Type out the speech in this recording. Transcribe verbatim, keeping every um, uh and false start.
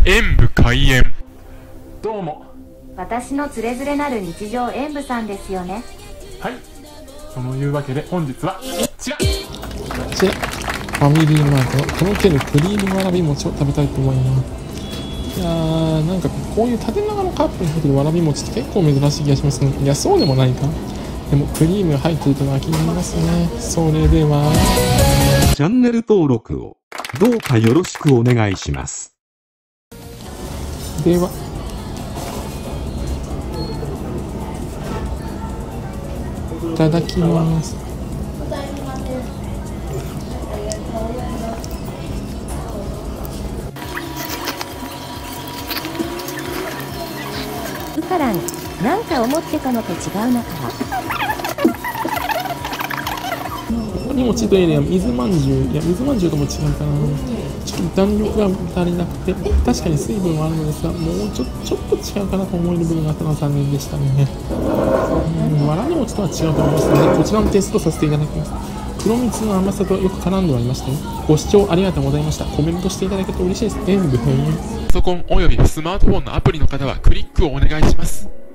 演武開演。どうも。 私のつれづれなる日常演武さんですよね。 はい。そのいうわけで本日はこちら。こちらファミリーマートのとろけるクリームわらび餅を食べたいと思います。いやー、なんかこういう縦長のカップに入ってるわらび餅って結構珍しい気がしますね。いや、そうでもないか。でもクリームが入っているのは気になりますね。それではチャンネル登録をどうかよろしくお願いします。 では、いただきます。 ウカラン、なんか思ってたのと違うなから。 わらび餅というよりは水まんじゅう、いや水まんじゅうとも違うかな。ちょっと弾力が足りなくて、確かに水分はあるのですが、もうちょちょっと違うかなと思える部分があったのは残念でしたね。うん、わらび餅とは違うと思いますので、こちらのテストさせていただきます。黒蜜の甘さとよく絡んではいましたね。ご視聴ありがとうございました。コメントしていただけると嬉しいです。演武編。 パソコンおよびスマートフォンのアプリの方はクリックをお願いします。